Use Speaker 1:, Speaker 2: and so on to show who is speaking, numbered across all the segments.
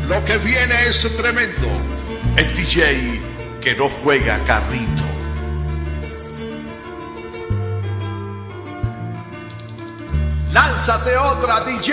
Speaker 1: Lo que viene es tremendo. El DJ que no juega carrito. Lánzate otra, DJ.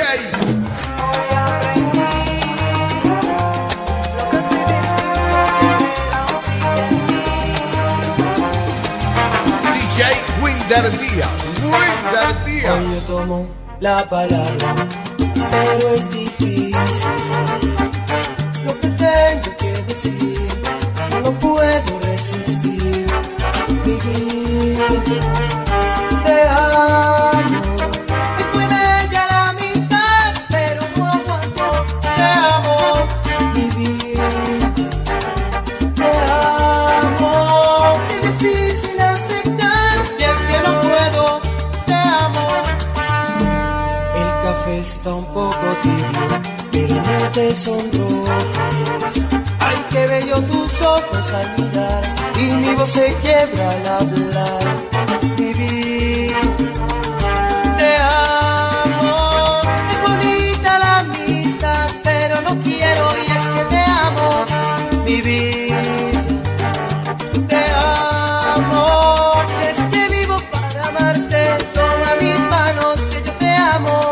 Speaker 1: DJ Winder Díaz. Winder Díaz.
Speaker 2: Hoy yo tomo la palabra, pero es difícil lo que tengo que decir. No puedo resistir. Vivir, te amo. Es muy bella la amistad, pero no aguanto. Te amo. Vivir, te amo. Es difícil aceptar, y es que no puedo. Te amo. El café está un poco tibio, pero no te sonrojes. Ay, qué bello tus ojos al mirar, y mi voz se quiebra al hablar. Vivir, te amo. Es bonita la amistad, pero no quiero, y es que te amo. Vivir, te amo. Es que vivo para amarte. Toma mis manos, que yo te amo.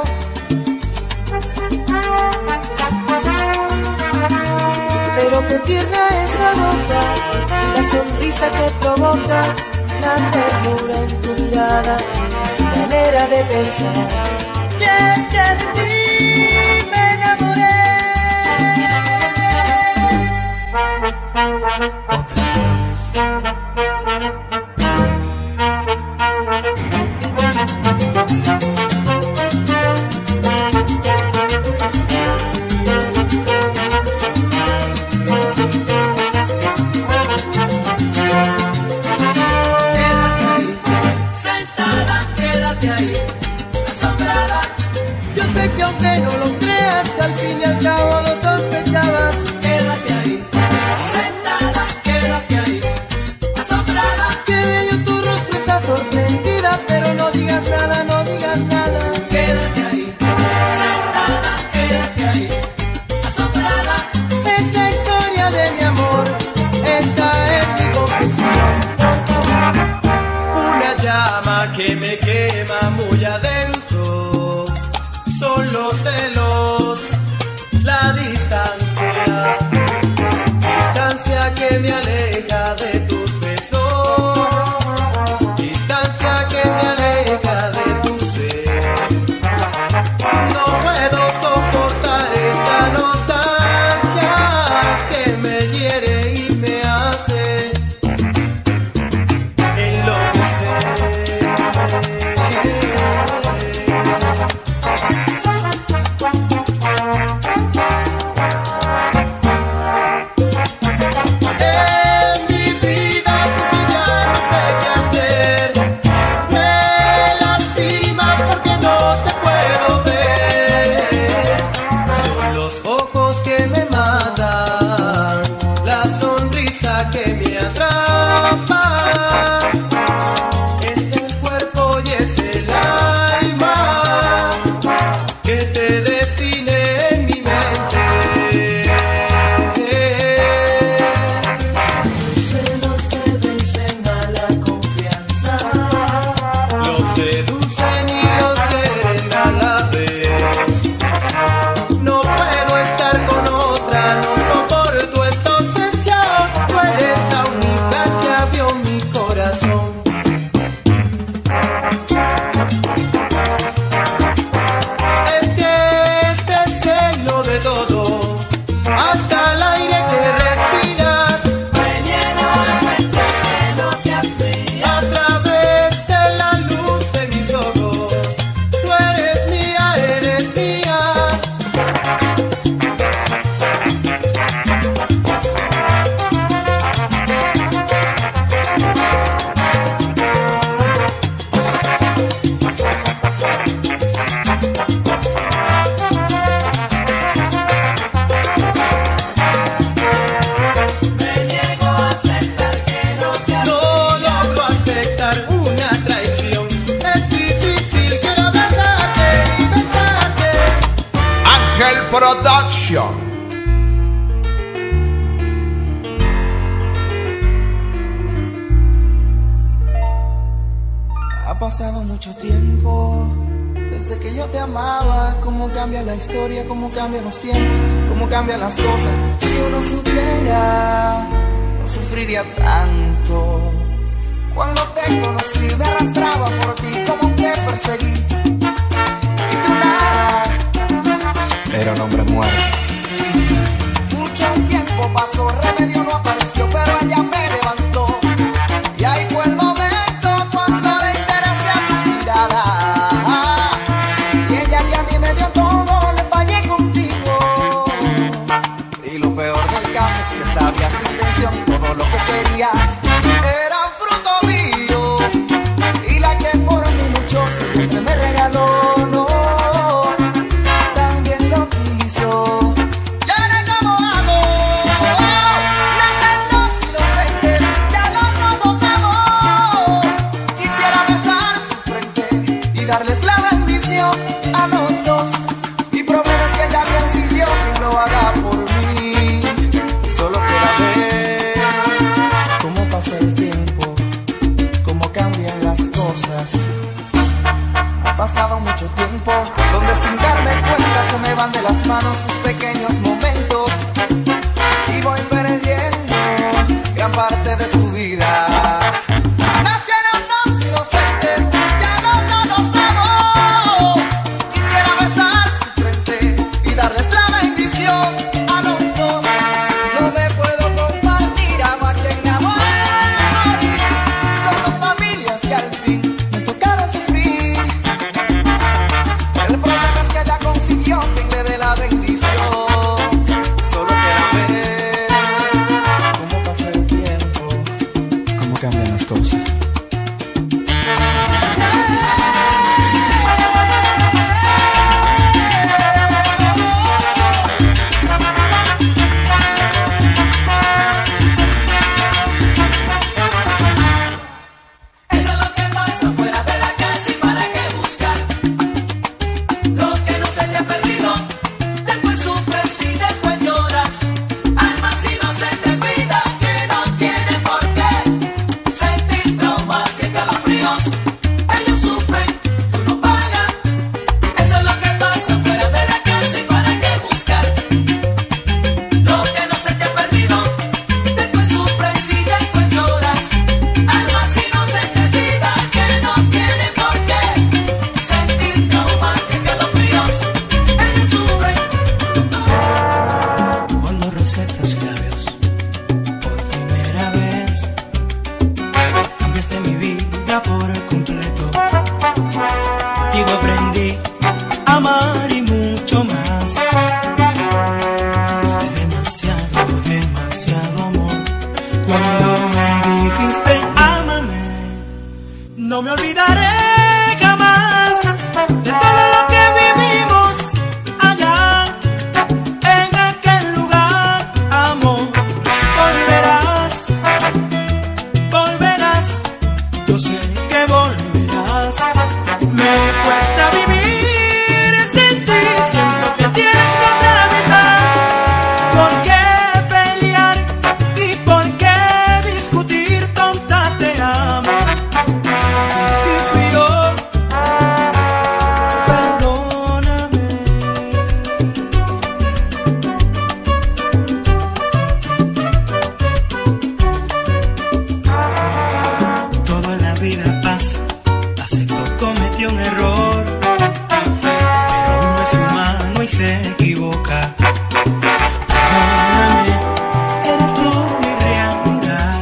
Speaker 2: Pero qué tierna esa boca, y la sonrisa que provoca, la ternura en tu mirada, tu manera de pensar. Y es que de ti me enamoré. Que aunque no lo creas, al fin y al cabo lo sospechabas. Quédate ahí, sentada, quédate ahí, asombrada. Qué bello tu rostro, está sorprendida, pero no digas nada, no digas nada. Quédate ahí, sentada, quédate ahí, asombrada. Esta historia de mi amor, esta es mi confesión. Una llama que me quema muy adentro. Son los celos, la distancia, distancia que me aleja de tus besos, distancia que me aleja de tu ser. No puedo soportar esta nostalgia que me hiere y me hace enloquecer. Que me atrapa, es el cuerpo y es el alma que te define en mi mente. Los celos que vencen a la confianza, los seducen y los quieren a la vez. No puedo estar con otra, no soporto esta obsesión. Eres la única que abrió mi corazón. Es que te celo de todo, hasta el aire que respiras. Me niego a sentir que no seas mía. A través de la luz de mis ojos, tú eres mía, eres mía.
Speaker 1: Production.
Speaker 2: Ha pasado mucho tiempo desde que yo te amaba. Cómo cambia la historia, cómo cambian los tiempos, cómo cambian las cosas. Si uno supiera, no sufriría tanto. Cuando te conocí me arrastraba por ti, como te perseguí. Y tú nada, era un hombre muerto. Mucho tiempo pasó, remedio no apareció, pero ella me levantó. Y ahí fue el momento cuando le interesé a tu mirada. Y ella que a mí me dio todo, le fallé contigo. Y lo peor del caso es que sabías tu intención, todo lo que querías era fruto mío. Y la que por mí luchó siempre me regaló, no, también lo quiso. Darles la bendición a los dos. Mi problema es que ella consiguió que lo haga por mí. Solo queda ver cómo pasa el tiempo, cómo cambian las cosas. Ha pasado mucho tiempo donde sin darme cuenta se me van de las manos sus pequeños momentos. Y voy perdiendo gran parte de su vida. Cambian las cosas. Aprendí a amar y mucho más. Fue demasiado, demasiado amor. Cuando me dijiste ámame, no me olvidaré jamás de todo lo que vivimos allá en aquel lugar. Amor, volverás, volverás. Yo sé que volverás. Me cuesta vivir sin ti, siento que tienes que otra mitad. ¿Por qué pelear y por qué discutir? Tonta, te amo. Y si fui yo, perdóname. Todo en la vida pasa. Acepto, cometió un error, pero uno es humano y se equivoca. Perdóname, eres tú mi realidad.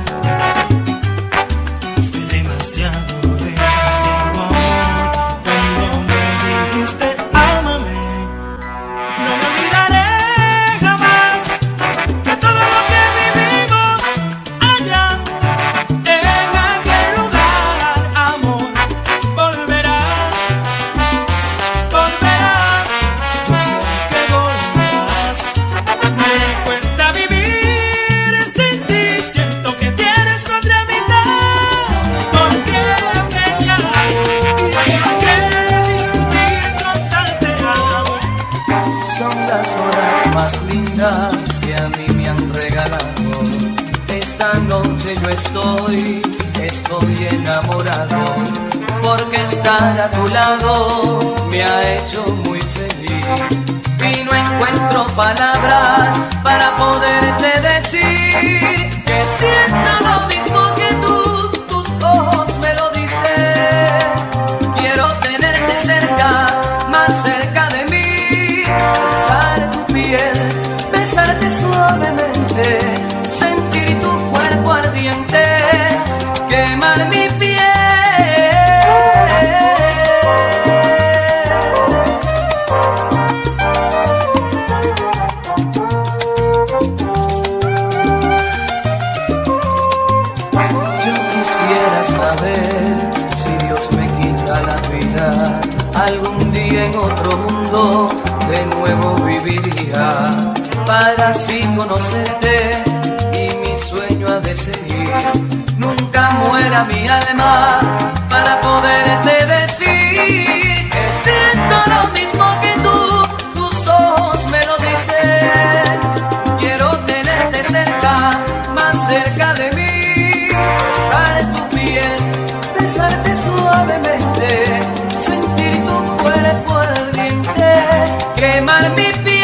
Speaker 2: Fue demasiado, demasiado amor. Cuando me dijiste ámame, no me olvidaré jamás de todo lo que vivimos allá en aquel lugar. Amor, volverás, volverás. Yo sé que volverás. Me cuesta vivir sin ti, siento que tienes otra mitad. ¿Por qué pelear y por qué discutir? Total, te amo. Son las horas más lindas que a mí me han regalado. Esta noche yo estoy enamorado. porque estar a tu lado me ha hecho muy feliz y no encuentro palabras para poderte decir que siento lo mismo que tú, tus ojos me lo dicen. Quiero tenerte cerca, más cerca de mí, besar tu piel, besarte suavemente, sentir tu cuerpo ardiente, quemar mi piel. Yo quisiera saber si Dios me quita la vida, algún día en otro mundo de nuevo viviría, para así conocerte y mi sueño ha de seguir. Nunca muera mi alma para poderte decir que siento lo mismo que tú, tus ojos me lo dicen. Quiero tenerte cerca, más cerca de mí, besar tu piel, besarte suavemente, sentir tu cuerpo ardiente, quemar mi piel.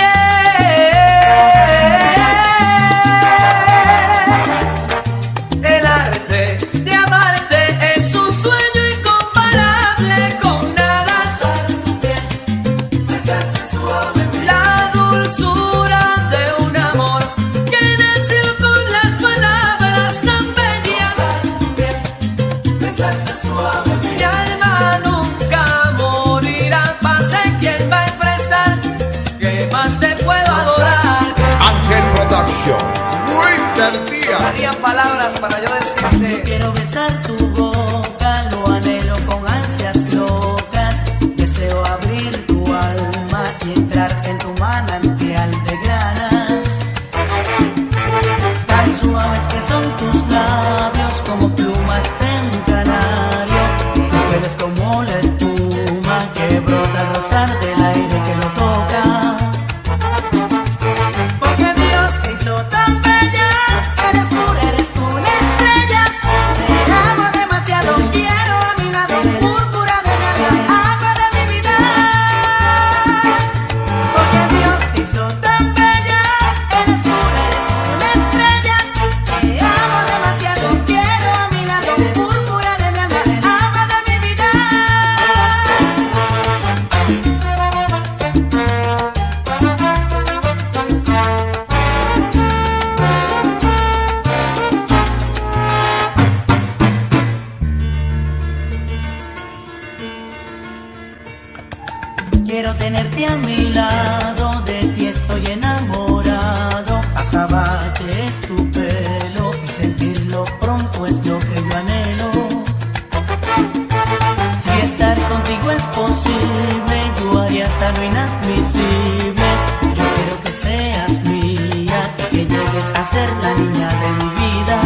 Speaker 2: Palabras para yo decirte.
Speaker 3: Yo quiero besar tu boca, lo anhelo con ansias locas. Deseo abrir tu alma y entrar en tu manantial de granas. Tan suaves que son tus labios, como plumas de un canario. Tu pelo es como la espuma que brota al rozar del aire que lo toca. Porque Dios te hizo tan bella. Quiero tenerte a mi lado, de ti estoy enamorado. Azabache es tu pelo y sentirlo pronto es lo que yo anhelo. Si estar contigo es posible, yo haría hasta lo inadmisible. Yo quiero que seas mía y que llegues a ser la niña de mi vida.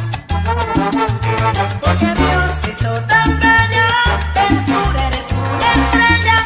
Speaker 3: Porque Dios te hizo tan bella, eres pura, eres una estrella.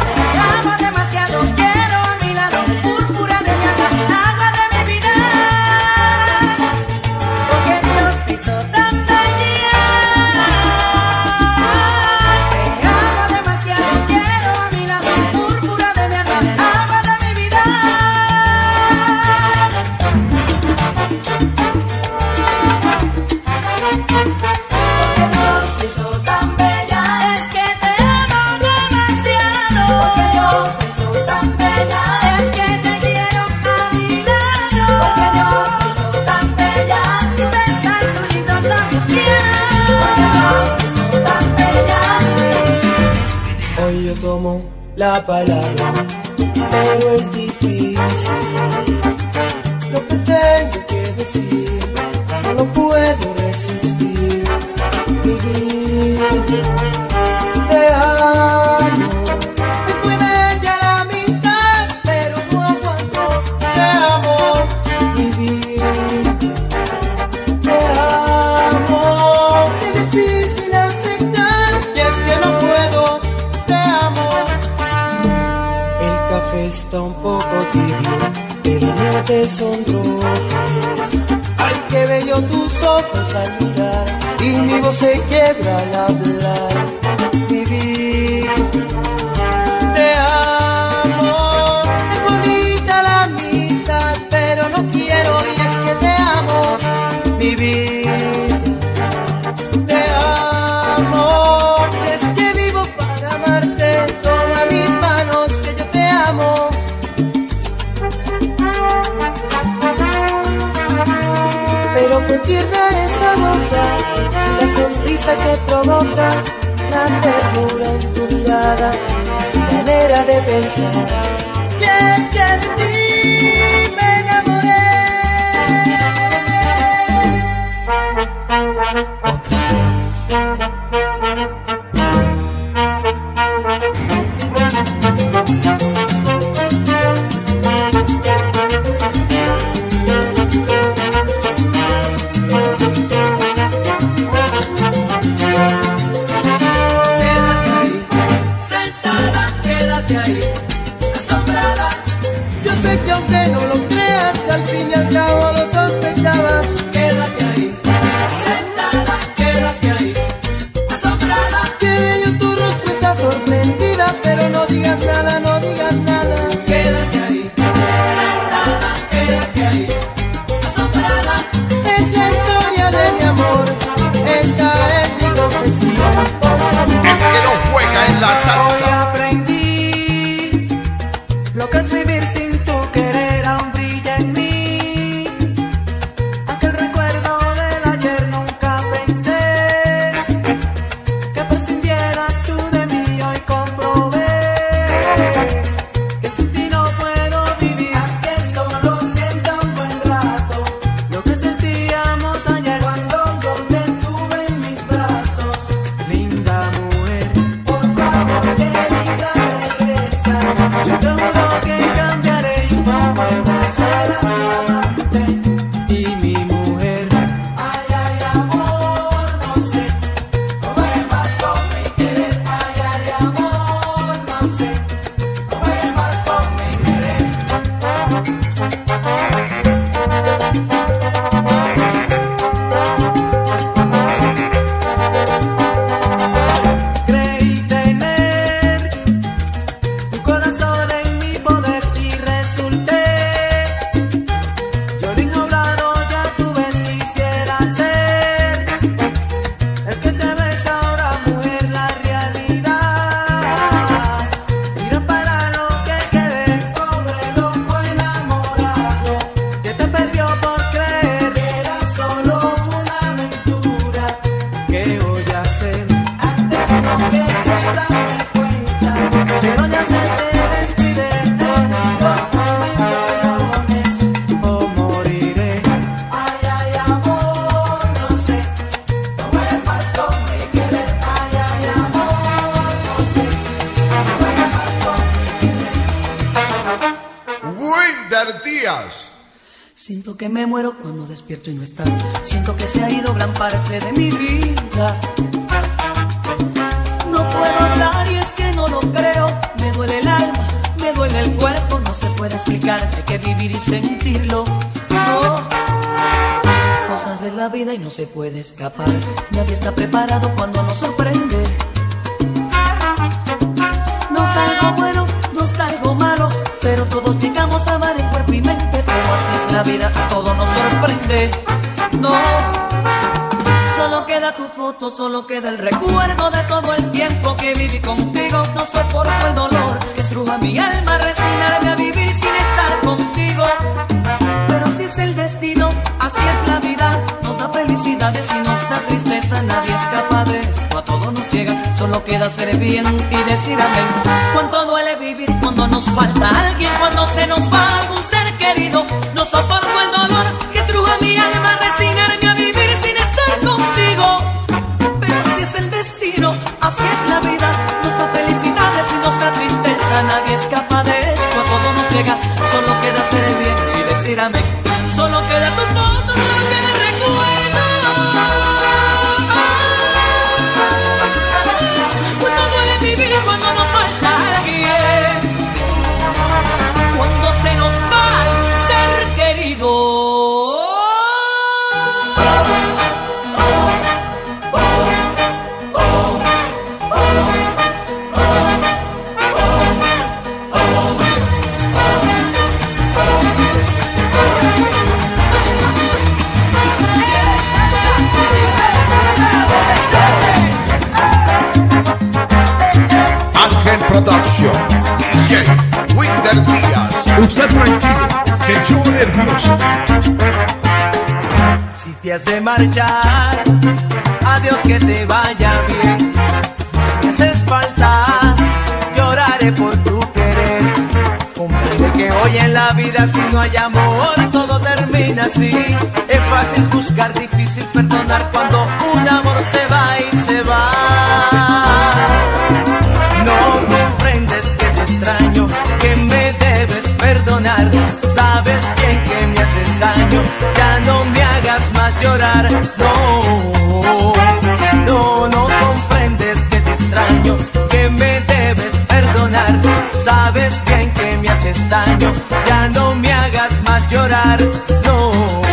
Speaker 2: La palabra, pero es difícil. Lo que tengo que decir, no lo puedo resistir. Mi vida, te amo. Es muy bella la amistad, pero no aguanto. Te amo, mi vida, te amo. Es difícil aceptar, y es que no puedo. Te amo. El café está un poco tibio, pero no te sonrojes. Ay, qué bello tus ojos al mirar, y mi voz se quiebra al hablar. Vivir, te amo. Es bonita la amistad, pero no quiero y es que te amo. Vivir, te amo. Es que vivo para amarte. Toma mis manos que yo te amo. Pero qué tierna esa boca y la sonrisa que provoca, la ternura en tu mirada, tu manera de pensar. Y es que de ti me enamoré. Que aunque no lo creas, al fin y al cabo lo sospechabas.
Speaker 3: Quédate ahí, sentada, quédate ahí, asombrada.
Speaker 2: Qué bello tu rostro, está sorprendida, pero no digas nada, no digas nada.
Speaker 3: Quédate ahí, sentada, quédate ahí, asombrada.
Speaker 2: Es la historia de mi amor, esta es mi confesión.
Speaker 1: El que no juega en la
Speaker 3: Hoy
Speaker 1: salsa.
Speaker 3: aprendí lo que es vivir sin tu querer, aún brilla en mí. Aquel recuerdo del ayer nunca pensé que prescindieras tú de mí. Hoy comprobé que sin ti no puedo vivir. Haz que solo sienta un buen rato lo que sentíamos ayer cuando yo te tuve en mis brazos. Linda mujer, por favor, querida, regresa. Yo te juro que cambiaré y no vuelvas, serás mi amante y mi mujer. Ay, ay, amor, no sé, no vuelvas con mi querer. Ay, ay, amor, no sé, no vuelvas con mi querer. Creí tener tu corazón en mi poder y resulté yo el enjaulado, ya tú ves, quisiera ser el que te ves ahora, mujer, la realidad. Mira para lo que quedé, pobre loco enamorado, que te perdió por creer que era solo una aventura. ¿Qué voy a hacer? Antes no quería darme cuenta, pero ya se te despide, te pido me perdones o moriré. Ay, ay, amor, no sé, no vuelvas con mi querer. Ay, ay, amor, no sé, no vuelvas con mi querer.
Speaker 1: Winder Díaz.
Speaker 3: Siento que me muero cuando despierto y no estás. Siento que se ha ido gran parte de mi vida. No puedo hablar y es que no lo creo. Me duele el alma, me duele el cuerpo. No se puede explicar, hay que vivir y sentirlo. No, cosas de la vida y no se puede escapar. Nadie está preparado cuando nos sorprende. No está algo bueno, no está algo malo, pero todos llegamos a amar en cuerpo y mente. Pero así es la vida, a todo nos sorprende. No, solo queda tu foto, solo queda el recuerdo de todo el tiempo que viví contigo. No soporto el dolor que estruja mi alma, resignarme a vivir sin estar contigo. Pero si es el destino, así es la vida. Nos da felicidades y nos da tristeza. Nadie escapa de esto, a todo nos llega. Solo queda hacer bien y decir amén. Cuánto duele vivir cuando nos falta alguien, cuando se nos va algún ser querido. No soporto el dolor que estruja mi alma, resignarme a vivir sin estar contigo. Pero así es el destino, así es la vida. Nos da felicidades y nos da tristeza. Nadie escapa de esto, a todo nos llega. Solo queda hacer el bien y decir amén. Solo queda tu foto, solo queda el recuerdo. Cuánto duele vivir cuando nos falta alguien, cuando se nos va el ser querido.
Speaker 1: Usted tranquilo, que yo nervioso.
Speaker 3: Si te has de marchar, adiós, que te vaya bien. Si me haces falta, lloraré por tu querer. Comprende que hoy en la vida, si no hay amor, todo termina así. Es fácil juzgar, difícil perdonar cuando un amor se va y se va. No comprendes que te extraño, que me debes perdonar. Sabes bien que me haces daño, ya no me hagas más llorar. No comprendes que te extraño, que me debes perdonar. Sabes bien que me haces daño, ya no me hagas más llorar. No.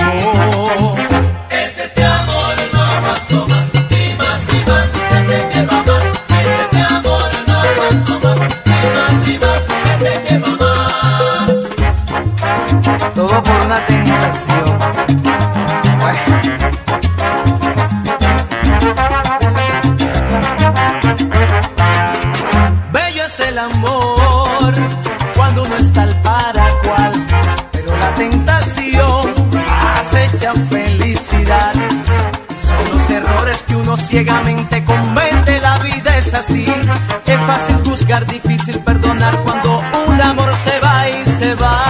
Speaker 4: Ese te amor no aguanto más, y más, que te quiero amar. Ese te amor no aguanto más, y más, que te quiero amar.
Speaker 3: Todo por una tentación. Bello es el amor cuando uno está al para cual, pero la tentación acecha felicidad. Son los errores que uno ciegamente comete, la vida es así. Es fácil juzgar, difícil perdonar cuando un amor se va y se va.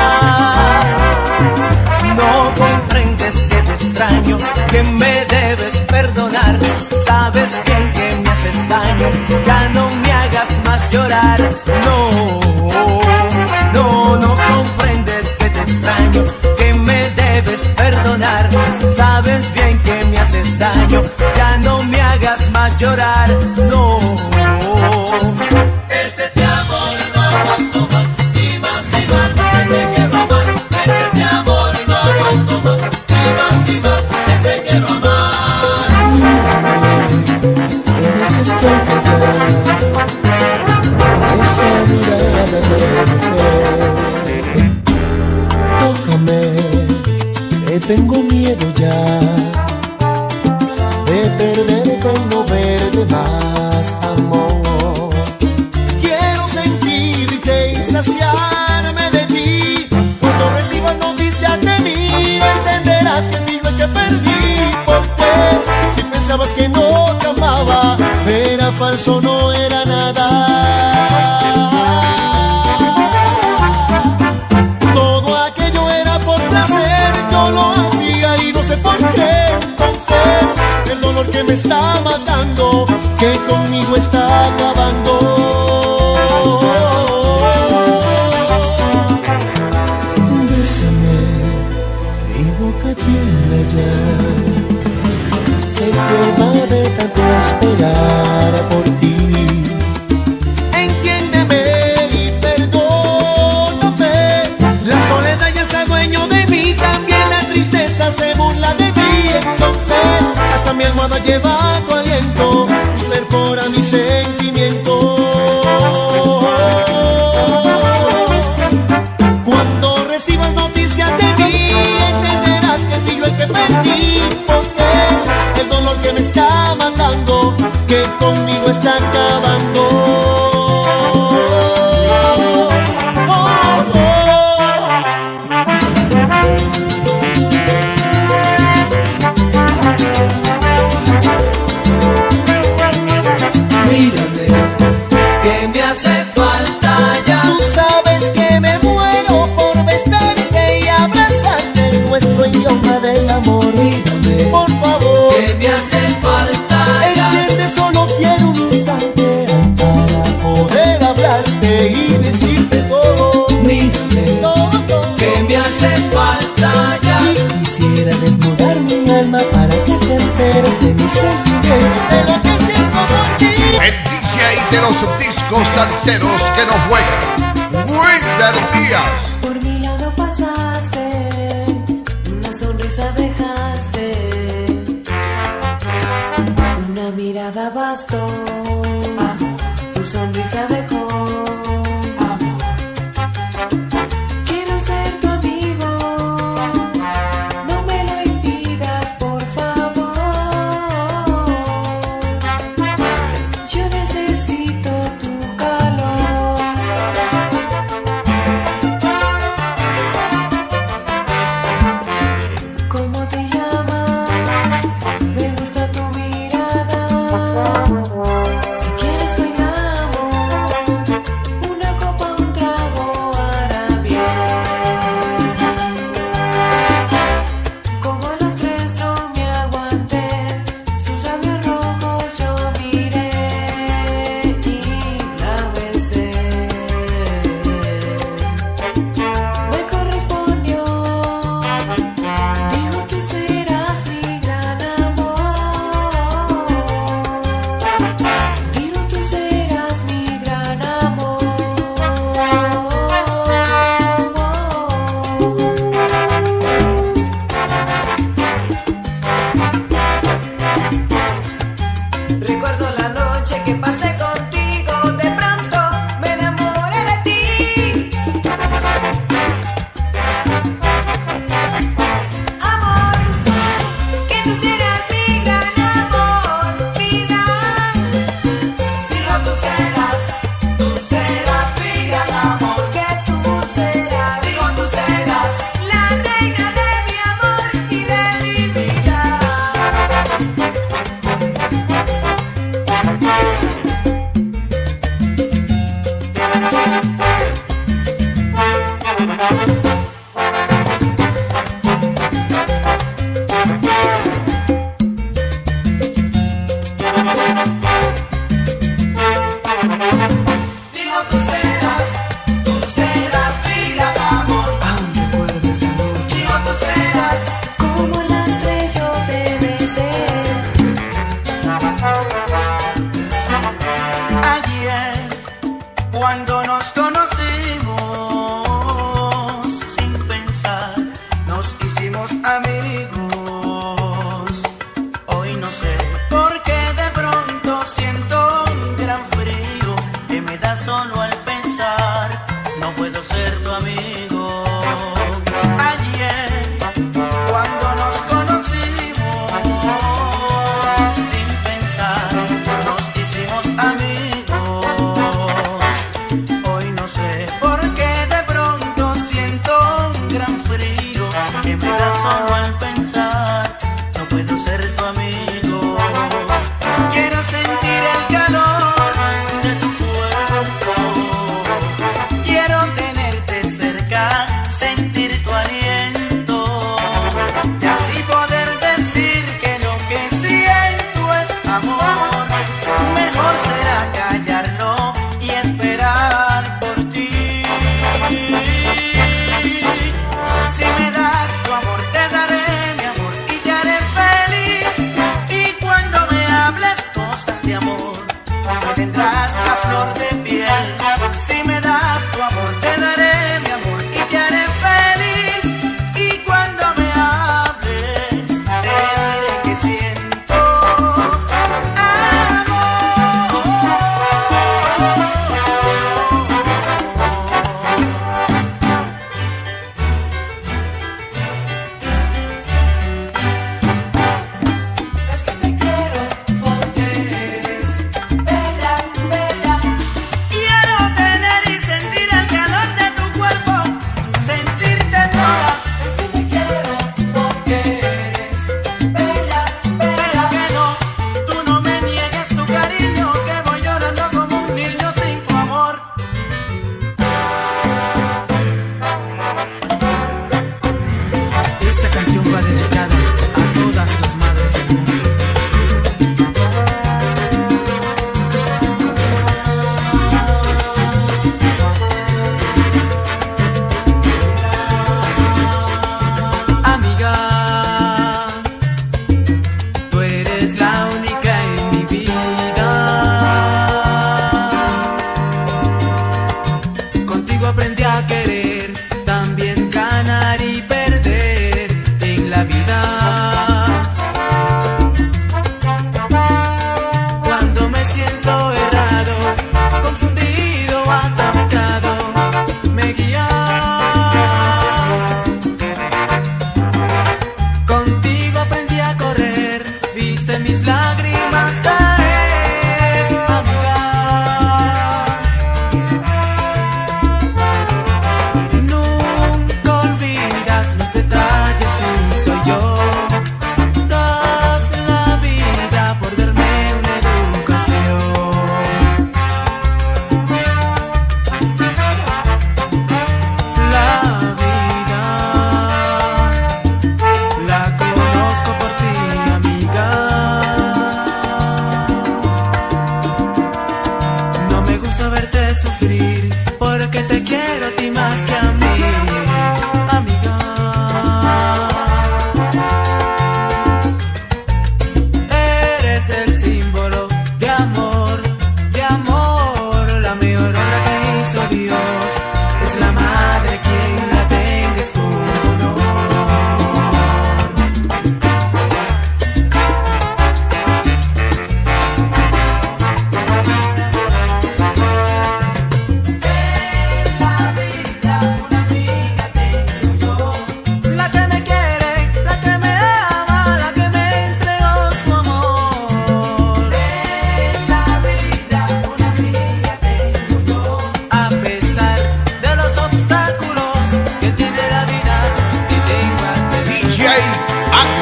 Speaker 3: No comprendes que te extraño, que me debes perdonar. Sabes bien que me haces daño, ya no me hagas más llorar. No comprendes que te extraño, que me debes perdonar. Sabes bien que me haces daño, ya no me hagas más llorar. No.
Speaker 4: Ese te amor no aguanto más, y más, que te quiero amar. Ese te amor no aguanto más, y más, que te quiero amar.
Speaker 2: Eres estrella ya, esa mirada de mujer. Tócame, que tengo miedo ya de perderte y no verte más, amor. Quiero sentirte y saciarme de ti. Cuando recibas noticias de mí, entenderás que fui yo el que perdí. Porque si pensabas que no te amaba, era falso, no era nada. Todo aquello era por placer, yo lo hacía y no sé por qué. Entonces el dolor que me está matando, que conmigo está acabando. Bésame, mi boca tiembla ya, se quema de tanto esperar por ti. Entiéndeme y perdóname, la soledad ya está dueño de mí, también la tristeza se burla de mí. Entonces hasta mi almohada lleva tu aliento, perfora mi sentimiento. Cuando recibas noticias de mí, entenderás que fui yo el que perdí. Porque el dolor que me está matando, que conmigo está acabando.
Speaker 3: Mírame, que me hace falta ya.
Speaker 2: Tú sabes que me muero por besarte y abrazarte en nuestro idioma del amor.
Speaker 3: Mírame,
Speaker 2: Por favor,
Speaker 3: que me hace falta ya.
Speaker 2: entiende, solo quiero un instante para poder hablarte y decirte todo.
Speaker 3: Mírame,
Speaker 2: Todo.
Speaker 3: que me hace falta ya.
Speaker 2: Y quisiera desnudar mi alma para que te enteres de mi sentimiento, de lo que siento por ti.
Speaker 1: El DJ de los discos salseros que no juegan, Wilder Díaz.
Speaker 5: Por mi lado pasaste, una sonrisa dejaste, una mirada bastó, tu sonrisa dejó. Quiero ser tu amigo, no me lo impidas, por favor. Yo necesito tu calor.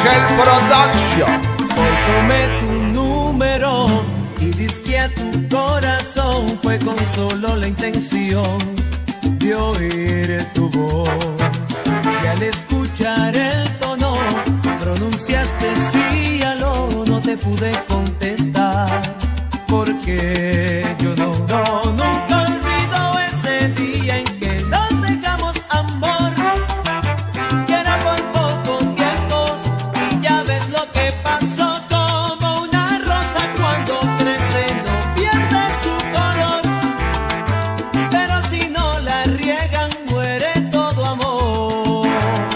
Speaker 1: Ángel Production.
Speaker 2: Hoy tomé tu número y disqué a tu corazón. Fue con solo la intención de oír tu voz. Y al escuchar el tono, pronunciaste sí, aló. No te pude contestar porque yo nunca olvido ese día en que nos dejamos amor. Que era por poco tiempo y ya ves lo que pasó. Como una rosa cuando crece no pierde su color, pero si no la riegan muere todo amor.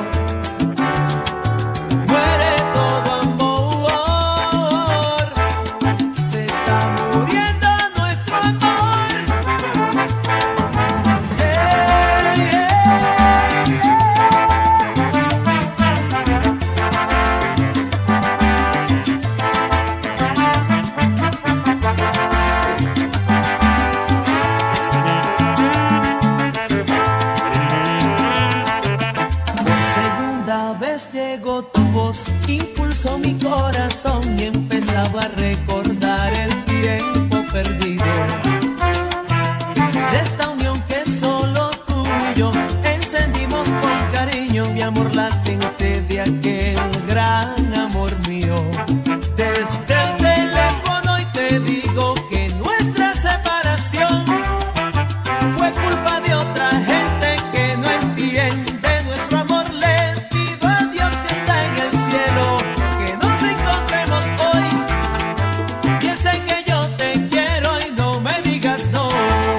Speaker 2: Muere todo amor. Se está muriendo nuestro amor. Por segunda vez llegó tu voz, impulsó mi corazón y empezaba a recordar el tiempo perdido. De esta unión que solo tú y yo encendimos con cariño, mi amor latente de aquel gran amor mío. Desde el teléfono y te digo que nuestra separación fue culpa de otra gente que no entiende nuestro amor. Le pido a Dios que está en el cielo que nos encontremos hoy. Piensa que yo te quiero y no me digas no.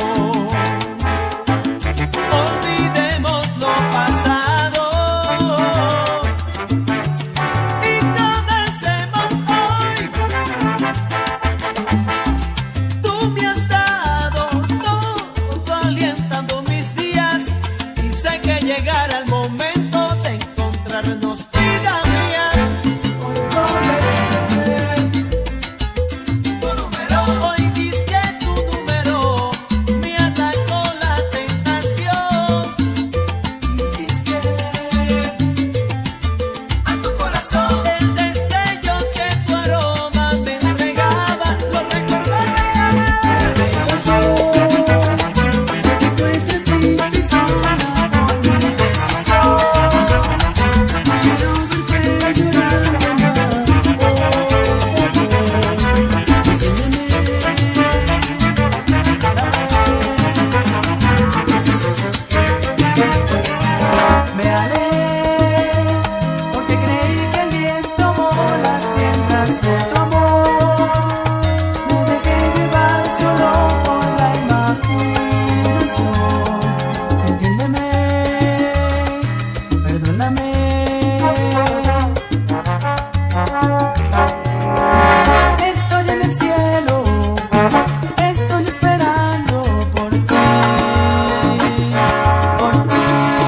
Speaker 2: Olvidemos lo pasado y comencemos hoy. Tú me has dado todo alientando mis días y sé que llegará el momento de encontrarnos, vida mía. Hoy tomé tu número, hoy diste tu número, me atacó la tentación y diste a tu corazón el destello que tu aroma me entregaba. Lo recuerdo me alejé porque creí que el viento movió las riendas de tu amor. Me dejé llevar solo por la imaginación. Entiéndeme, perdóname. Estoy en el cielo, estoy esperando por ti, por ti.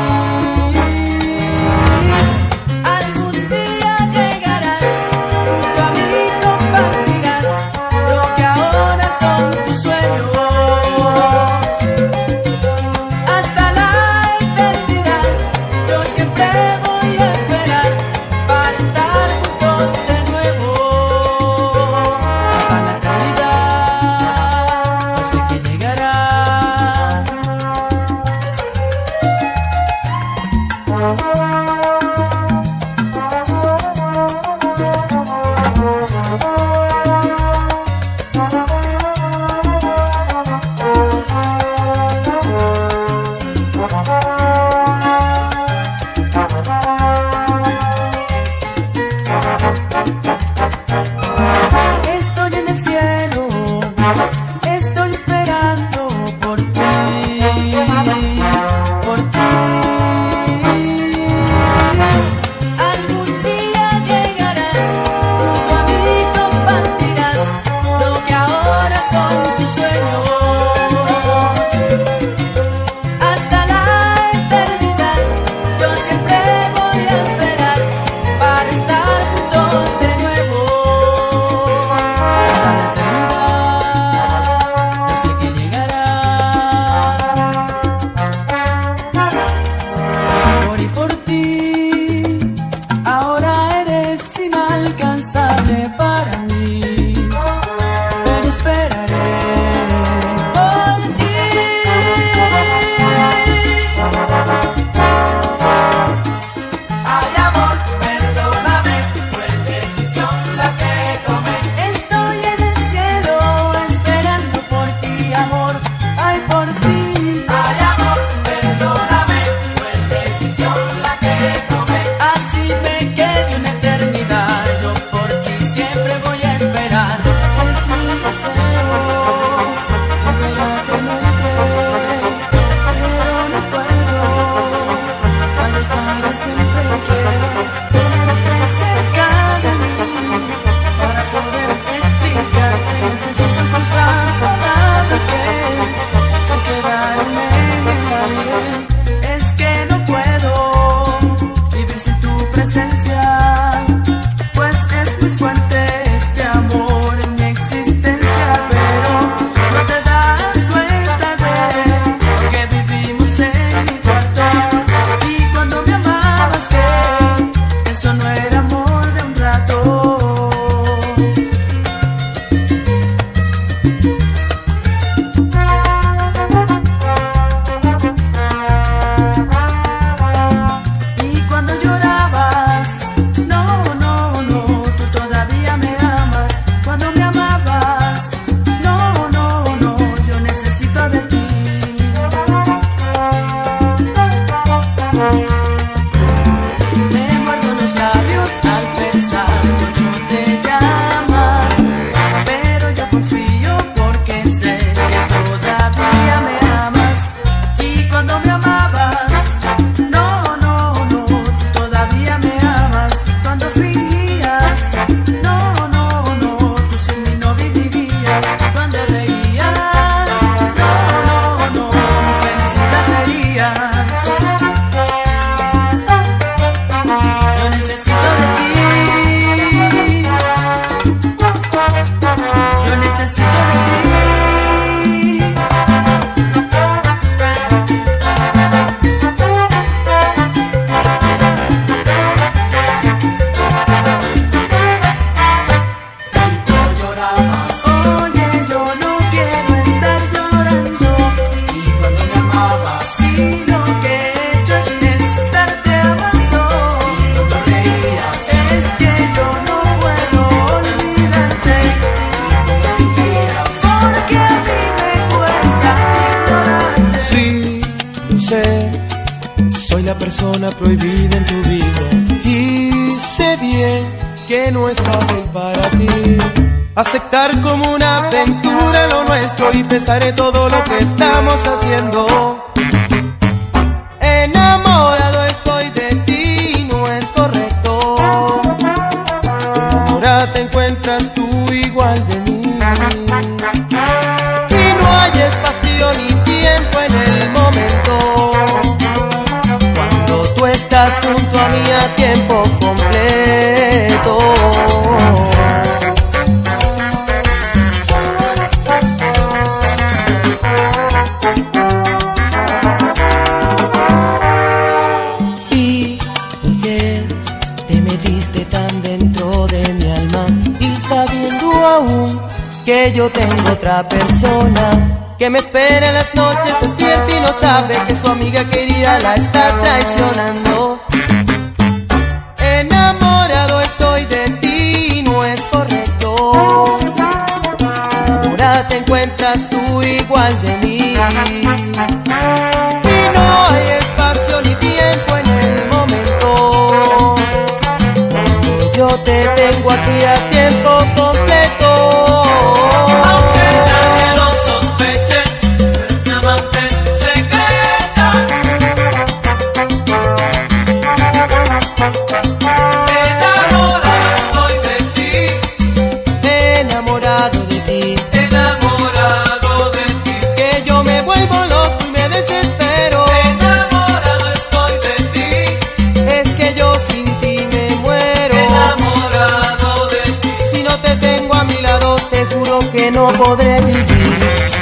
Speaker 2: Algún día llegarás, junto a mí compartirás lo que ahora son tus sueños. Hasta la eternidad, yo siempre voy a esperar persona prohibida en tu vida. Y sé bien que no es fácil para ti aceptar como una aventura lo nuestro y pensar en todo lo que estamos haciendo. Enamorado estoy de ti, no es correcto. Enamorada te encuentras tú igual de mí. Y no hay espacio ni tiempo en el momento. Cuando tú estás junto a mí a tiempo completo. ¿Y por qué te metiste tan dentro de mi alma? Y sabiendo aún que yo tengo otra persona que me espera en las noches despierta y no sabe que su amiga querida la está traicionando. Enamorado estoy de ti, no es correcto. Ahora te encuentras tú igual de mí. Y no hay espacio ni tiempo en el momento. Cuando yo te tengo aquí a tiempo completo. Que no podré vivir.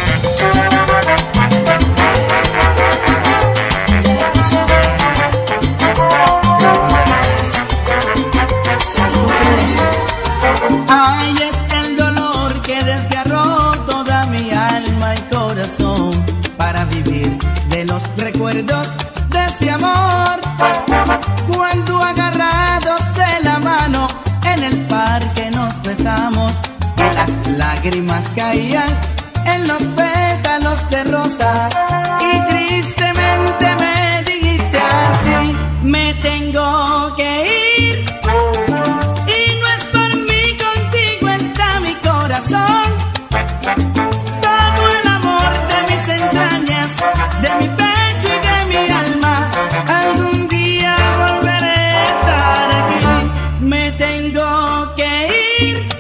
Speaker 6: Ay, es el dolor que desgarró toda mi alma y corazón para vivir de los recuerdos de ese amor. Cuando agarrados de la mano en el parque nos besamos y las lágrimas caían en los pétalos de rosas y tristemente me dijiste así: me tengo que ir y no es por mí, contigo está mi corazón. Todo el amor de mis entrañas, de mi pecho y de mi alma, algún día volveré a estar aquí. Me tengo que ir.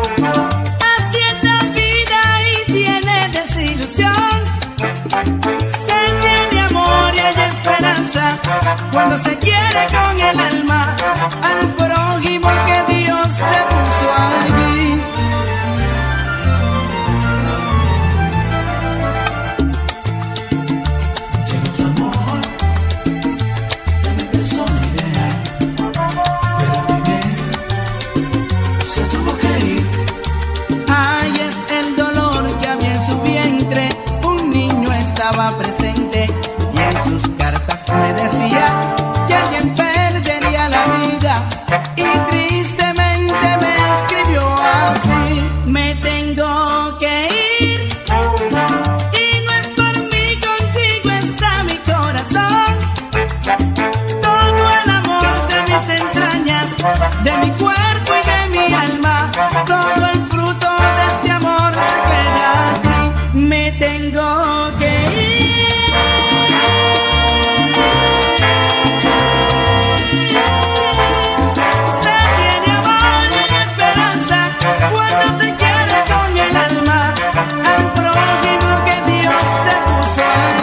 Speaker 6: Cuando se quiere con el alma al prójimo que Dios te puso allí. Llegó tu amor, ya me empezó mi idea, pero primero se tuvo que ir. Ay, es el dolor que había en su vientre, un niño estaba presente y en sus cartas me decía que alguien perdería la vida y tristemente me escribió así: me tengo que ir y no es por mí, contigo está mi corazón. Todo el amor de mis entrañas, de mi cuerpo y de mi alma, todo el fruto de este amor me queda a ti. Me tengo que ir. Cuando se quiere con el alma al prójimo que Dios te puso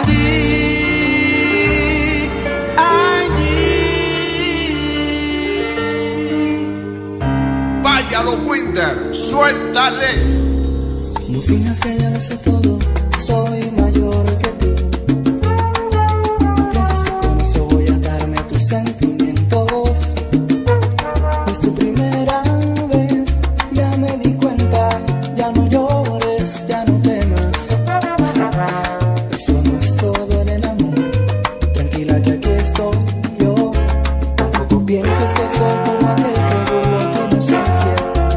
Speaker 6: allí.
Speaker 1: Váyalo, Winder, suéltale.
Speaker 2: No finjas que ya lo sé todo, soy mayor que tú. No pienses que con eso voy a darme tus sentimientos. Es tu primera vez, ya me di cuenta. Ya no llores, ya no temas. Eso no es todo en el amor. Tranquila que aquí estoy yo. Tampoco pienses que soy como aquel que burló tu inocencia.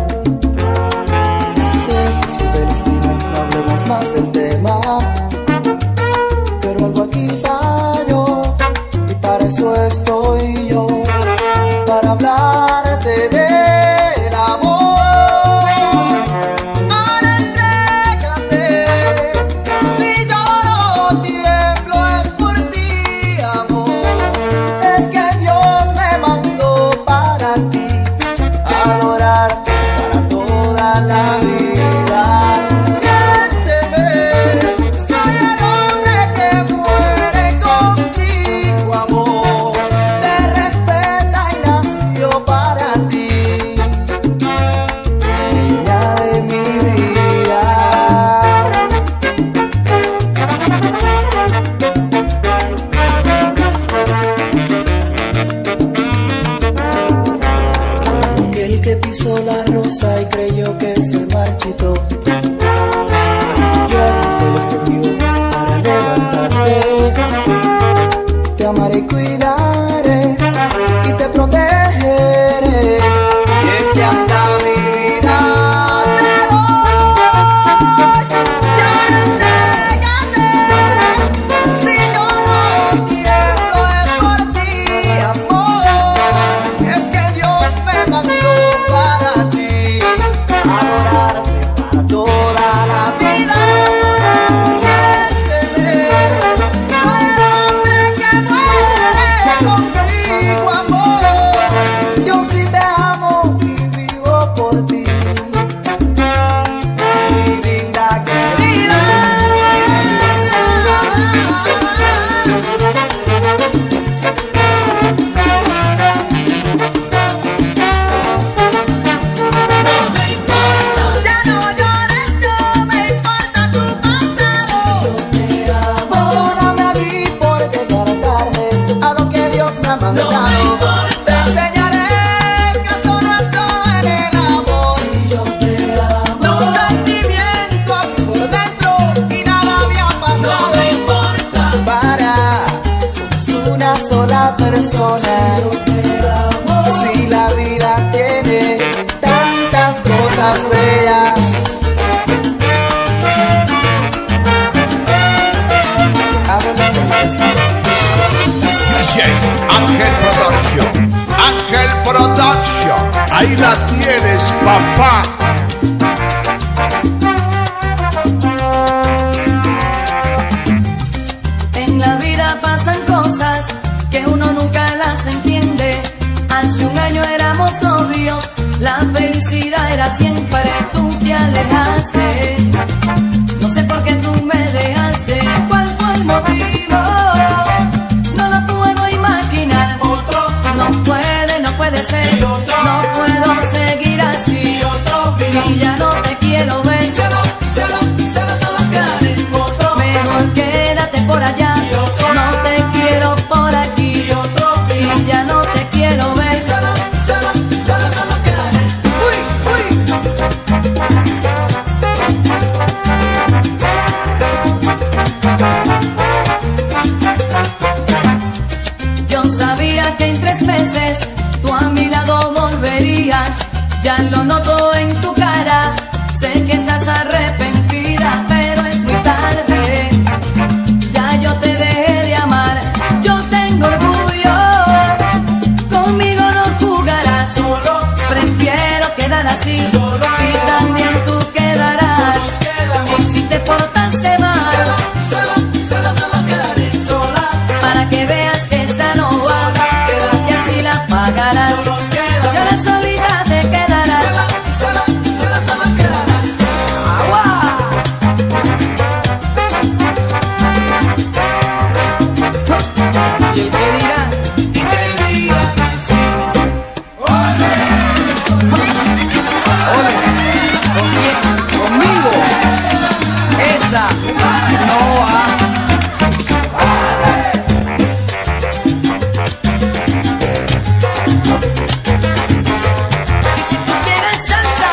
Speaker 2: Sé que siempre lastima, no hablemos más del tema. Pero algo aquí falló y para eso estoy pisó la rosa y creyó que se marchitó. Yo aquí fui el escogido para levantarte. Te amaré y cuidaré y te protegeré.
Speaker 6: Y es que hasta mi vida te doy. Ya négate, si yo no tiemblo es por ti, amor. Es que Dios me mandó para ti, adorarte para toda la vida. Siénteme, soy el hombre que muere contigo, amor. Yo sí te amo y vivo por ti, mi linda querida. Ya no llores, no me importa tu pasado. Perdóname a mí por llegar tarde a lo que Dios me ha mandado. Te enseñaré que solas no en el amor. Tu sentimiento por dentro y nada me ha pasado. Para, somos una sola persona. Si la vida tiene tantas cosas bellas.
Speaker 1: DJ Ángel Production. Ángel Production. Ahí la tienes, papá.
Speaker 3: En la vida pasan cosas que uno nunca las entiende. Hace un año éramos novios, la felicidad era siempre. Tú te alejaste, no sé por qué tú me dejaste. ¿Cuál fue el motivo? No lo puedo imaginar. No puede ser. No puedo seguir así. Y ya no te quiero ver. Mejor quédate por allá. No te quiero por aquí. Y ya no te quiero ver. Yo sabía que en 3 meses tú a mi lado volverías. Ya lo noto en tu cara. Sé que estás arrepentida, pero es muy tarde. Ya yo te dejé de amar. Yo tengo orgullo. Conmigo no jugarás. Prefiero quedar así. Y también tú quedarás. Y si te portaste mal, para que veas que esa no va. Y así la pagarás. Y ahora solita te quedarás. ¡Agua! ¿Y el que dirá? ¿Con quién? ¿Conmigo? Esa no va. Y si tú quieres salsa,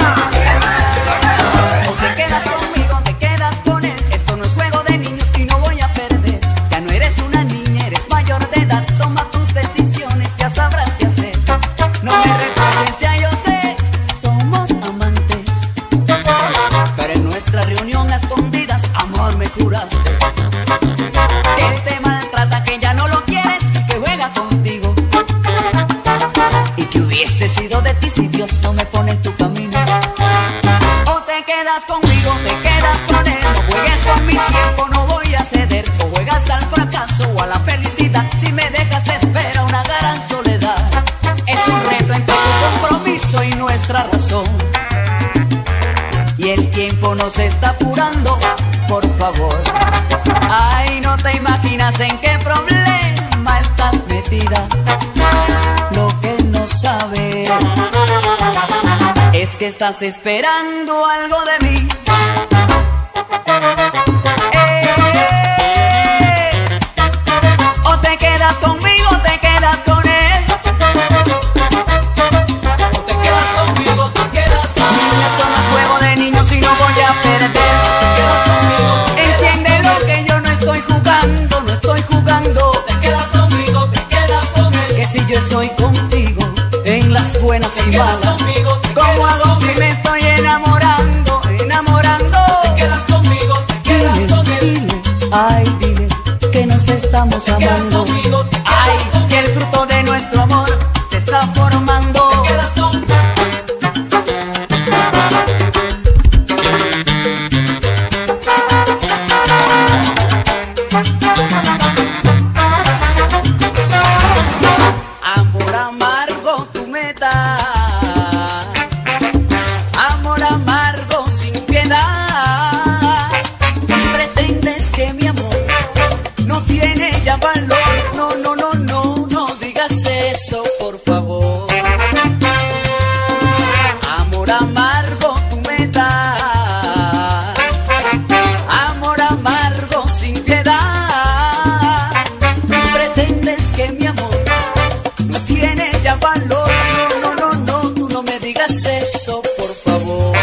Speaker 7: O te quedas conmigo, te quedas con él. Esto no es juego de niños y no voy a perder. Ya no eres una niña, eres mayor de edad. Toma tus decisiones, ya sabrás qué hacer. No me reproches, ya yo sé, somos amantes. Pero en nuestra reunión a escondidas, amor me juraste. Que él te maltrata, que ya no lo quieres y que juega contigo. Y que hubiese sido de ti si Dios no me pone en tu camino. O te quedas conmigo, te quedas con él. No juegues con mi tiempo, no voy a ceder. O juegas al fracaso o a la felicidad. Si me dejas te espera una gran soledad. Es un reto entre tu compromiso y nuestra razón. Y el tiempo nos está apurando, por favor. Ay, no te imaginas en qué problema estás metida. Lo que no sabes es que estás esperando algo de mí. O te quedas conmigo, o te quedas con él. O te quedas conmigo. buenas y malas.
Speaker 4: Conmigo,
Speaker 7: ¿Cómo hago si me estoy enamorando, enamorando?
Speaker 4: te quedas conmigo, te quedas con él.
Speaker 7: Dile, ay, dile que nos estamos
Speaker 4: Te quedas
Speaker 7: amando.
Speaker 4: conmigo, te quedas
Speaker 7: Ay,
Speaker 4: con
Speaker 7: que el fruto de nuestro amor se está formando.
Speaker 4: Te quedas con
Speaker 7: Amor amargo tú me das, amor amargo sin piedad. Pretendes que mi amor no tiene ya valor. No, no, no, no, no digas eso, por favor. Amor amargo tú me das, amor amargo sin piedad. Pretendes que mi amor no tiene ya valor. No, no, no, no, tú no me digas eso, por favor.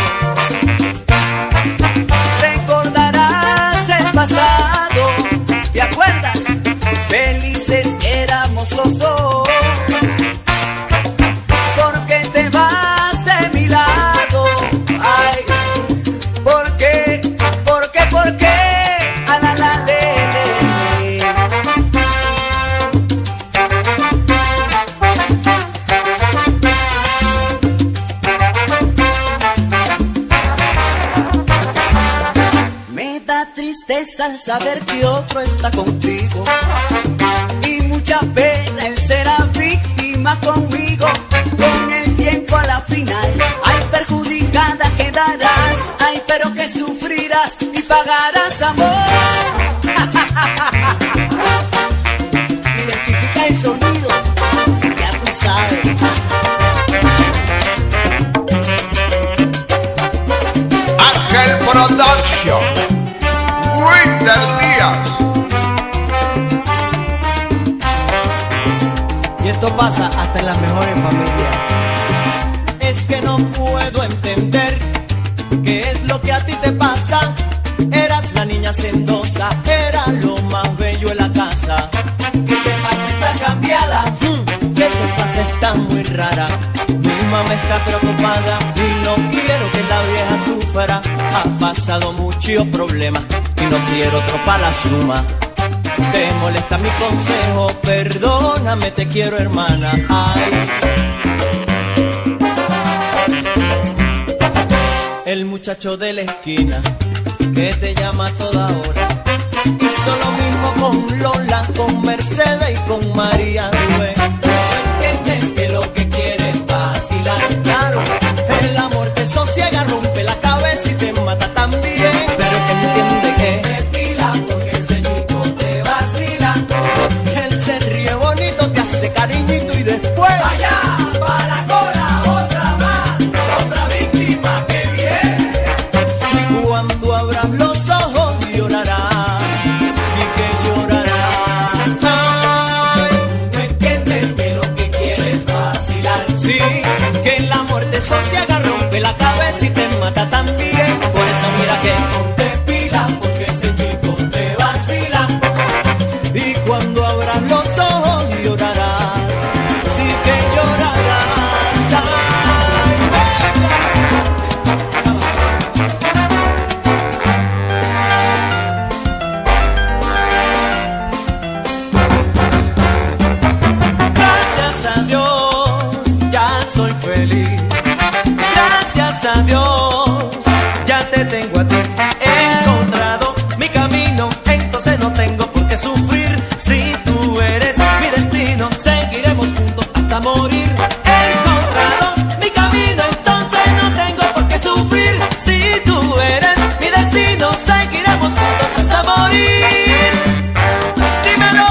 Speaker 7: Recordarás el pasado, ¿te acuerdas? Felices éramos los dos. ¿Por qué te vas de mi lado? Ay, ¿por qué? ¿Por qué? ¿Por qué? A la la le, le, le. Me da tristeza al saber que otro está contigo, y mucha pena el será víctima conmigo. Con el tiempo a la final, ay, perjudicada quedarás. Ay, pero que sufrirás y pagarás, amor. Identifica el sonido, ya tú sabes.
Speaker 1: Ángel Production, Winter Díaz.
Speaker 6: Y esto pasa hasta en las mejores familias. Es que no puedo entender qué es lo que a ti te pasa. Eras la niña sendosa, era lo más bello en la casa.
Speaker 4: ¿Qué te pasa? Estás cambiada.
Speaker 6: ¿Qué te pasa? Está muy rara. Mi mamá está preocupada y no quiero que la vieja sufra. Ha pasado muchos problemas y no quiero otro pa' la suma. Te molesta mi consejo, perdóname, te quiero, hermana. Ay. El muchacho de la esquina que te llama a toda hora hizo lo mismo con Lola, con Mercedes y con María. Dime,
Speaker 4: ¿Entiendes que lo que quieres vacilar?
Speaker 6: claro, el amor te sosiega, rompe la cabeza y te mata también. Pero que no entiende que
Speaker 4: Despila porque ese chico te vacila.
Speaker 6: él se ríe bonito, te hace cariñito y después
Speaker 4: Allá, para cola, otra más, otra víctima que viene.
Speaker 6: cuando abras los ojos llorarás, sí que llorarás. Ay,
Speaker 4: ¿No entiendes que lo que quieres vacilar?
Speaker 6: sí, que el amor te sosiega, rompe la cabeza y te mata también. Por eso mira que
Speaker 4: Despila porque ese chico te vacila.
Speaker 6: y cuando abras los ojos llorarás, sí que llorarás. Gracias a Dios, ya soy feliz. Gracias a Dios, ya te tengo a ti. He encontrado mi camino, entonces no tengo por qué sufrir. Si tú eres mi destino, seguiremos juntos hasta morir. He encontrado mi camino, entonces no tengo por qué sufrir. Si tú eres mi destino, seguiremos juntos hasta morir. Dímelo.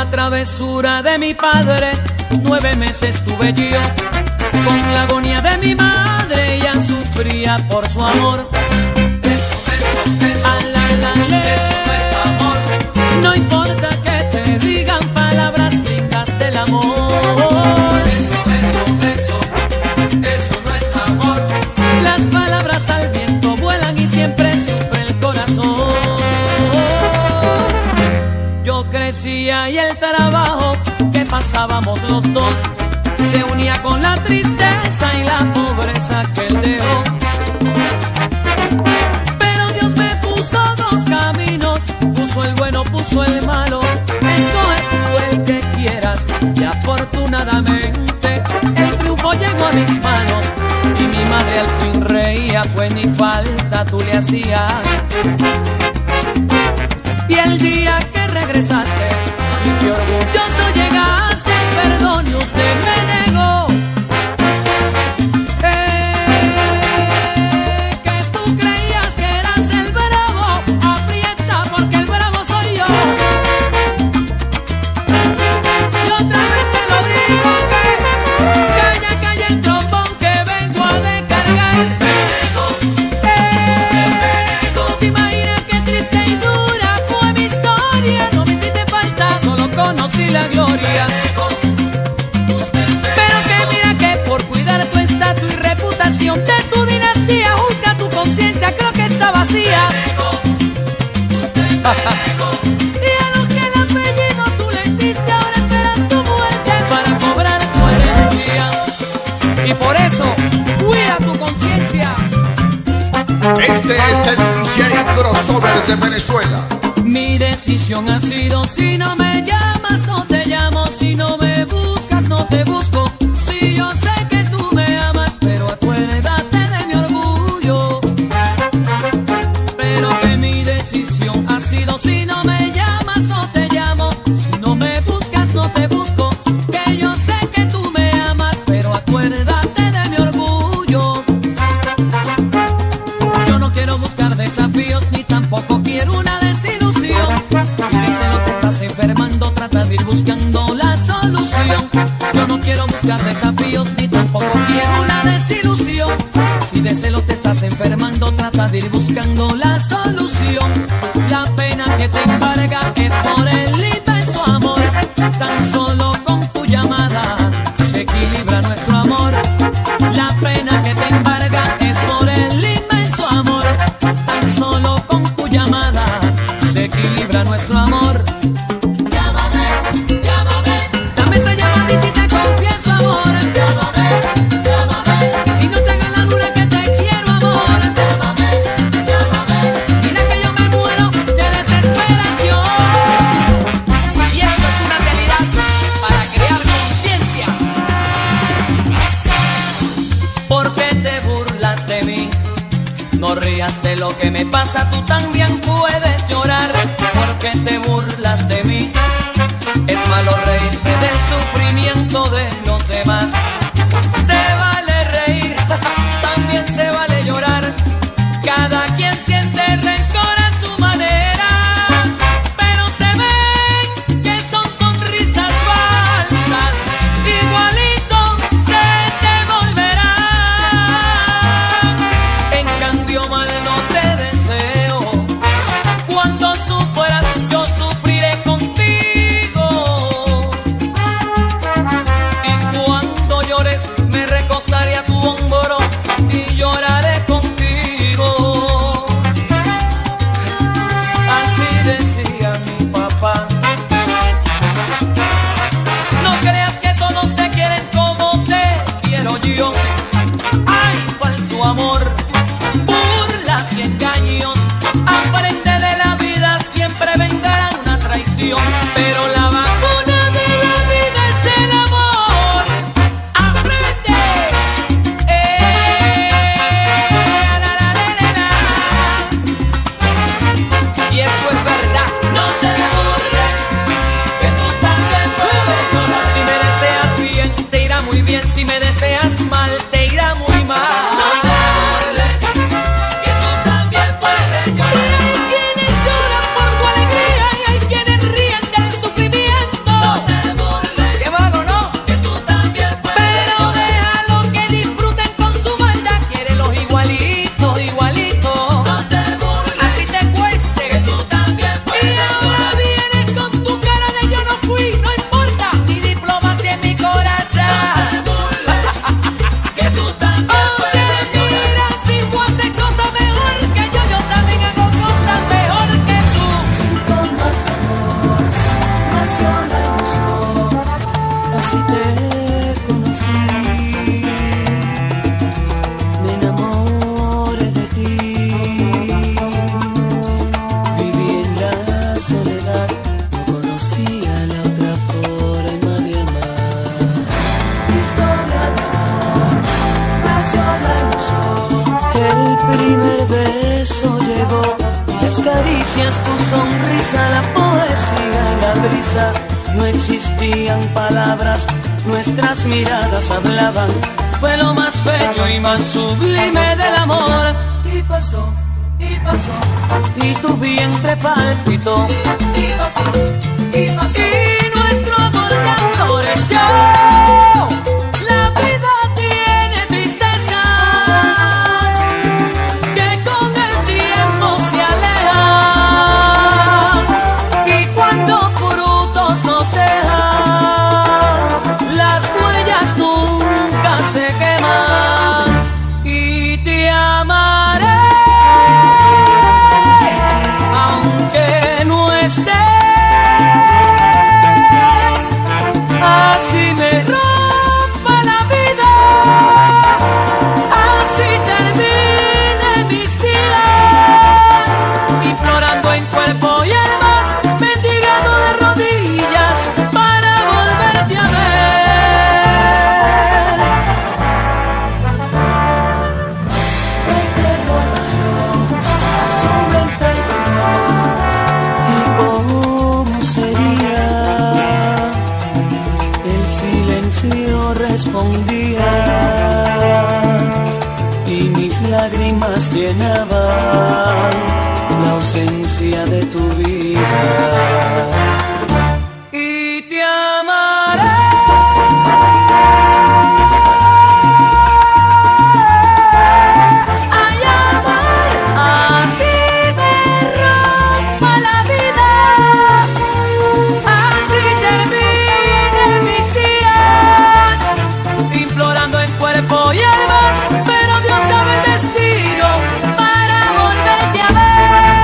Speaker 3: la travesura de mi padre, 9 meses tuve yo. Con la agonía de mi madre, ella sufría por su amor.
Speaker 4: Eso no es amor.
Speaker 3: No importa que te digan palabras lindas del amor.
Speaker 4: Eso no es amor.
Speaker 3: Las palabras al viento vuelan y siempre sufre el corazón. Yo crecía y el trabajo que pasábamos los dos se unía con la tristeza y la pobreza que él dejó. Pero Dios me puso 2 caminos, puso el bueno, puso el malo. Escoge tú el que quieras y afortunadamente el triunfo llegó a mis manos. Y mi madre al fin reía, pues ni falta tú le hacías. Y el día que regresaste, y qué orgulloso llegaste, perdón y usted me negó. Que tú creías que eras el bravo, aprieta porque el bravo soy yo. Y otra vez te lo digo que calla, calla el trombón que vengo a descargar. Tú te imaginas qué triste y dura fue mi historia. No me hiciste falta, solo conocí la gloria. Pero que mira que por cuidar tu estatus y reputación de tu dinastía, juzga tu conciencia, creo que está vacía. Y a los que el apellido tú le diste, ahora esperan tu muerte para cobrar tu herencia. Y por eso, cuida tu conciencia.
Speaker 1: Este es el DJ Crossover de Venezuela.
Speaker 3: Mi decisión ha sido: si no me llamas, no te llamo. Si no me buscas, no te busco. Si yo sé que tú me amas, pero acuérdate de mi orgullo. Pero que mi decisión ha sido: si no me llamas, no te llamo. Si no me buscas, no te busco. Que yo sé que tú me amas, pero acuérdate de mi orgullo. Yo no quiero buscar desafíos, ni tampoco quiero una desilusión. Si de celo te estás enfermando, trata de ir buscando la solución. Yo no quiero buscar desafíos, ni tampoco quiero una desilusión. Si de celo te estás enfermando, trata de ir buscando la solución. La pena que te embarga es por el inmenso amor. Tan solo con tu llamada se equilibra nuestro amor. La pena que te embarga es por el inmenso amor. Tan solo con tu llamada se equilibra nuestro amor. Dame esa llamadita y te confieso amor. Y no te hagas la dura que te quiero amor. Mira que yo me muero de desesperación. Y esto es una realidad para crear conciencia. ¿Por qué te burlas de mí? No rías de lo que me pasa, tú también puedes llorar. ¿Por qué te burlas de mí? Es malo reírse del sufrimiento de los demás. Se vale reír, también se vale llorar. Cada quien siente rencor a su manera, pero se ven que son sonrisas falsas. Igualito se te volverán. En cambio mal no te deseo. Cuando sufras yo sufriré contigo. Y cuando llores me recostaré a tu hombro y lloraré contigo. Así decía mi papá. No creas que todos te quieren como te quiero yo. Hay falso amor, burlas y engaños. Aprende de la vida, siempre vendrá una traición. Pero la vacuna de la vida es el amor. Aprende. La, la, la, la, la. Y eso es verdad. No te burles, que tú también puedes llorar. Si me deseas bien, te irá muy bien. Si me deseas mal, te irá muy mal. No te burles, que tú también puedes llorar. Hay quienes lloran por tu alegría y hay quienes ríen del El primer beso llegó, las caricias, tu sonrisa, la poesía y la brisa. No existían palabras, nuestras miradas hablaban. Fue lo más bello y más sublime del amor. Y pasó, y pasó, y tu vientre palpitó. Y pasó, y pasó, y nuestro amor ya floreció. La vida tiene tristezas que con el tiempo se alejan, y cuando frutos nos dejan, las huellas nunca se queman. Y te amaré aunque no estés. Así me rompa la vida, así termine mis días, implorando en cuerpo y alma, mendigando de rodillas para volverte a ver. ¿Y cómo sería? El silencio respondía y mis lágrimas llenaban la ausencia de tu vida. Y te amaré ay, amar, así me rompa la vida, así termine mis días, implorando en cuerpo y alma, pero Dios sabe el destino para volverte a ver.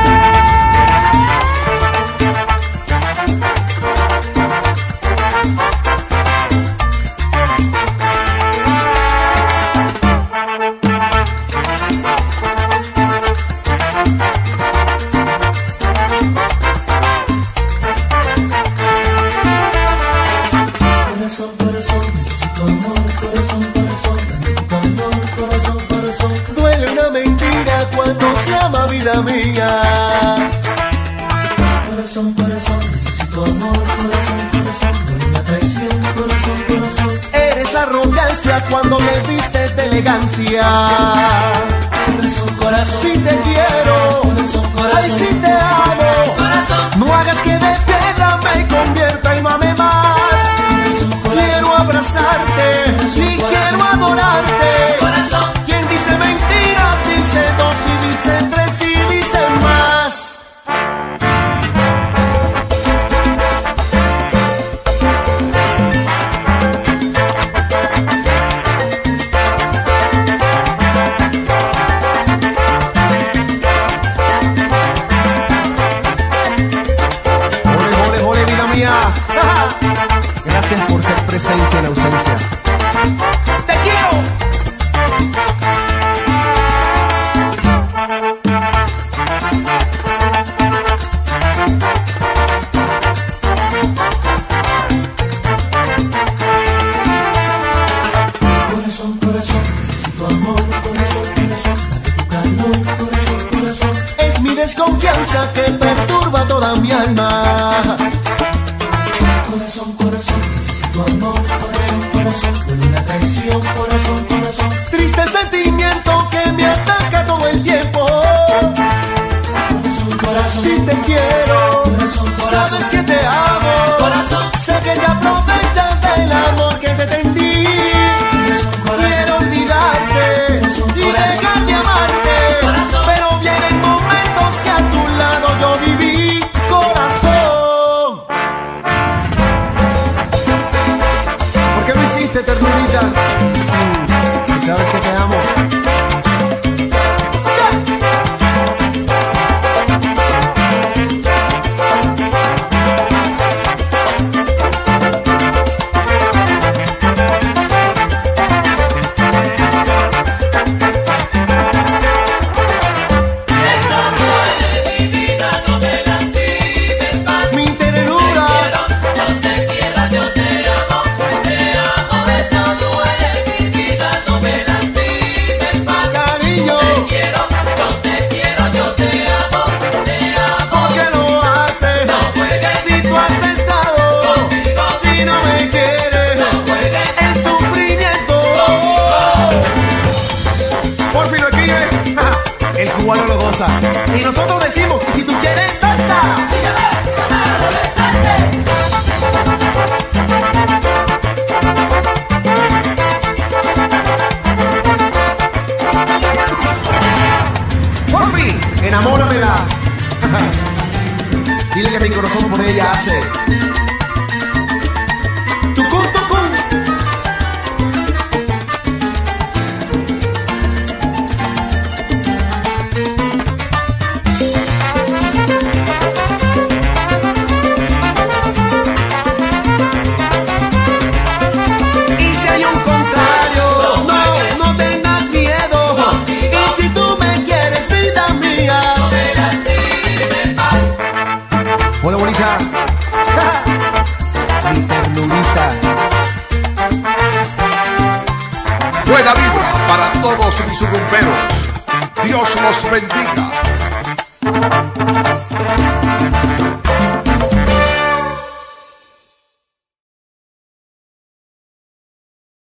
Speaker 3: Corazón, corazón, necesito amor. Corazón, corazón, necesito amor. Corazón, corazón, duele una mentira cuando se ama, vida mía. Corazón, corazón, necesito amor. Corazón, corazón, duele una traición. Corazón, corazón, eres arrogancia cuando me vistes de elegancia. Corazón, corazón, si te quiero. Corazón, corazón, ay, si te amo. Corazón, no hagas que de piedra me convierta y mame más. Quiero abrazarte y quiero adorarte. Corazón. Quien dice mentiras dice dos y dice tres y dice más. Ole, ole, ole, vida mía. Gracias por ser presencia en ausencia. ¡Te quiero! Corazón, corazón, necesito amor. Corazón, corazón, dame tu calor. Corazón, corazón, es mi desconfianza que perturba toda mi alma. Corazón, corazón, necesito amor. Corazón, corazón, duele una traición. Corazón, corazón, triste el sentimiento que me ataca todo el tiempo. Corazón, corazón, si te quiero. Corazón, corazón, sabes que te amo. Corazón, sé que te aprovechas del amor que te tendí. Corazón, corazón, quiero olvidarte y dejar de amarte. Corazón, pero vienen momentos que a tu lado yo viví. Corazón, ¿por qué me hiciste eterno?
Speaker 8: salsa. Y nosotros decimos, y si tú quieres salsa.
Speaker 4: Si ya ves que me adolescente.
Speaker 8: Por fin, enamóramela. Dile que mi corazón por ella hace tucum, tucum. Y si hay un contrario, no tengas miedo. Y si tú me quieres, vida mía,
Speaker 4: No me lastimes más.
Speaker 8: hola bonita. Mi ternurita.
Speaker 1: Buena vibra para todos mis rumberos. Dios los bendiga.